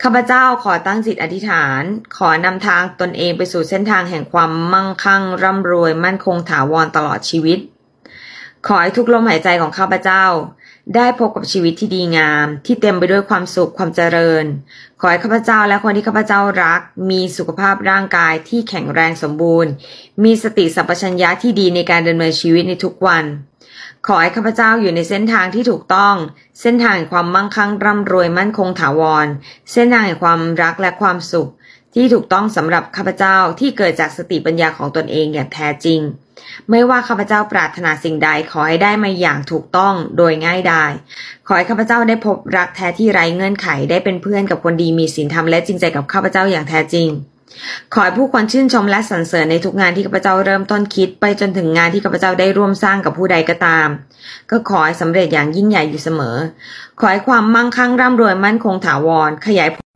ข้าพเจ้าขอตั้งจิตอธิษฐานขอนำทางตนเองไปสู่เส้นทางแห่งความมั่งคั่งร่ำรวยมั่นคงถาวรตลอดชีวิตขอให้ทุกลมหายใจของข้าพเจ้าได้พบกับชีวิตที่ดีงามที่เต็มไปด้วยความสุขความเจริญขอให้ข้าพเจ้าและคนที่ข้าพเจ้ารักมีสุขภาพร่างกายที่แข็งแรงสมบูรณ์มีสติสัมปชัญญะที่ดีในการดำเนินชีวิตในทุกวันขอให้ข้าพเจ้าอยู่ในเส้นทางที่ถูกต้องเส้นทางแห่งความมั่งคั่งร่ำรวยมั่นคงถาวรเส้นทางแห่งความรักและความสุขที่ถูกต้องสำหรับข้าพเจ้าที่เกิดจากสติปัญญาของตนเองอย่างแท้จริงไม่ว่าข้าพเจ้าปรารถนาสิ่งใดขอให้ได้มาอย่างถูกต้องโดยง่ายดายขอให้ข้าพเจ้าได้พบรักแท้ที่ไร้เงื่อนไขได้เป็นเพื่อนกับคนดีมีศีลธรรมและจริงใจกับข้าพเจ้าอย่างแท้จริงขอให้ผู้คนชื่นชมและสรรเสริญในทุกงานที่ข้าพเจ้าเริ่มต้นคิดไปจนถึงงานที่ข้าพเจ้าได้ร่วมสร้างกับผู้ใดก็ตามก็ขอให้สำเร็จอย่างยิ่งใหญ่อยู่เสมอขอให้ความมั่งคั่งร่ำรวยมั่นคงถาวรขยาย